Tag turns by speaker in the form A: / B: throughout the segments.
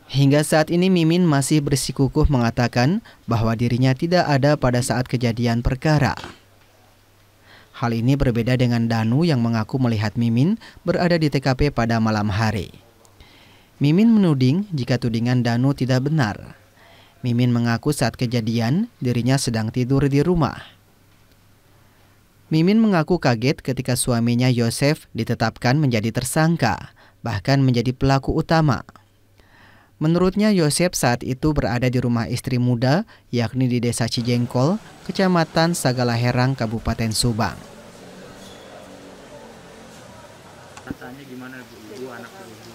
A: Hingga saat ini Mimin masih bersikukuh mengatakan bahwa dirinya tidak ada pada saat kejadian perkara. Hal ini berbeda dengan Danu yang mengaku melihat Mimin berada di TKP pada malam hari. Mimin menuding jika tudingan Danu tidak benar. Mimin mengaku saat kejadian dirinya sedang tidur di rumah. Mimin mengaku kaget ketika suaminya Yosef ditetapkan menjadi tersangka, bahkan menjadi pelaku utama. Menurutnya Yosef saat itu berada di rumah istri muda, yakni di Desa Cijengkol, Kecamatan Sagalaherang, Kabupaten Subang.
B: Rasanya gimana Bu, ibu, anak ibu?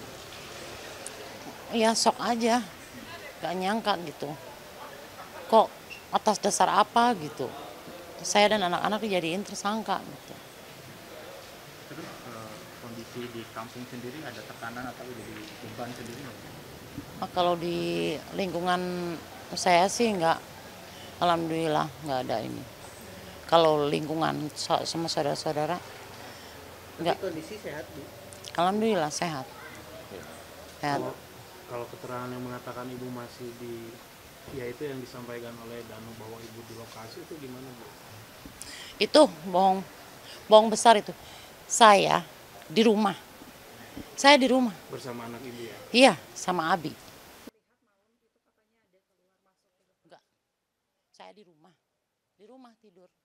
C: Ya sok aja, gak nyangka gitu. Kok atas dasar apa gitu? Saya dan anak-anak dijadiin tersangka gitu.
B: Terus kondisi di kampung sendiri ada tekanan atau jadi beban sendiri nggak?
C: Nah, kalau di lingkungan saya sih nggak, alhamdulillah nggak ada ini. Kalau lingkungan sama saudara-saudara nggak.
D: Kondisi sehat, Bu?
C: Alhamdulillah sehat. Sehat.
D: Kalau keterangan yang mengatakan ibu masih di, ya itu yang disampaikan oleh Danu bahwa ibu di lokasi itu gimana, Bu?
C: Itu bohong besar itu. Saya di rumah. Saya di rumah.
D: Bersama anak ibu ya?
C: Iya, sama Abi. Enggak. Saya di rumah. Di rumah tidur.